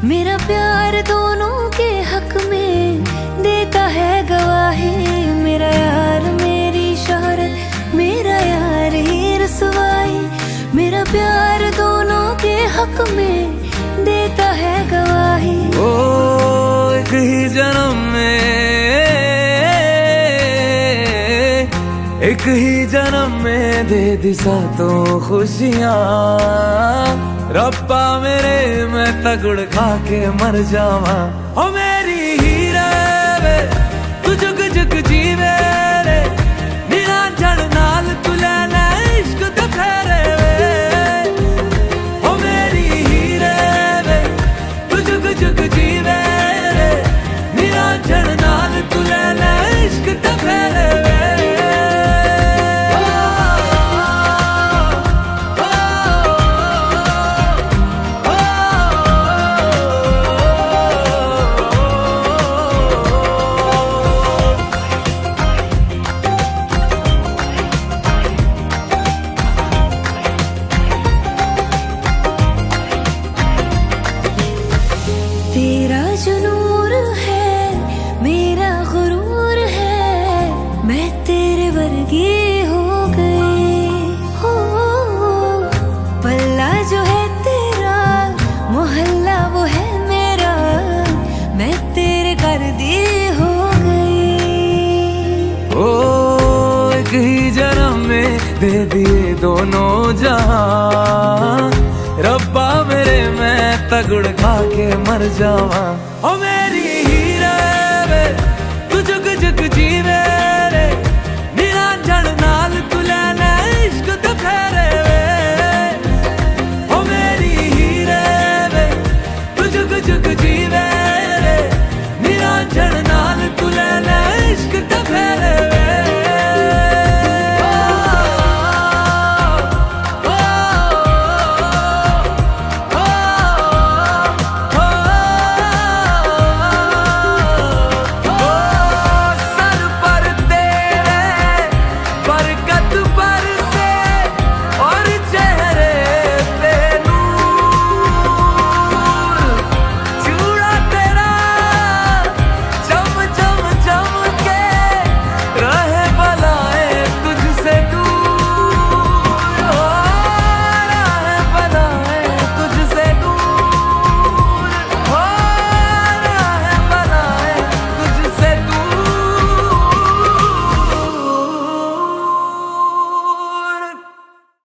मेरा प्यार दोनों के हक में देता है गवाही। मेरा यार मेरी शोहरत, मेरा यार ही रसवाई। मेरा प्यार दोनों के हक में देता है गवाही। ओ एक ही जन्म में, एक ही जन्म में दे दी सातों खुशियाँ। रब्बा मेरे मैं तगड़ खा के मर जावा। ओ मेरी हीरे वे तू जुग जुग जीवे रे, नीला जड़ नाल तू लेना इश्क ते फेरे वे। ओ मेरी हीरे वे तू जुग जुग जीवे रे, नीला जड़ नाल तू लेना इश्क ते फेरे वे। तेरा जो नूर है मेरा गुरूर है, मैं तेरे वर्गी हो गई हो। पल्ला जो है तेरा, मोहल्ला वो है मेरा, मैं तेरे कर दी हो गई। ओ एक ही जन्म में दे दिए दोनों जहां। रब्बा मेरे मैं तगड़ खा के मर जावा। ओ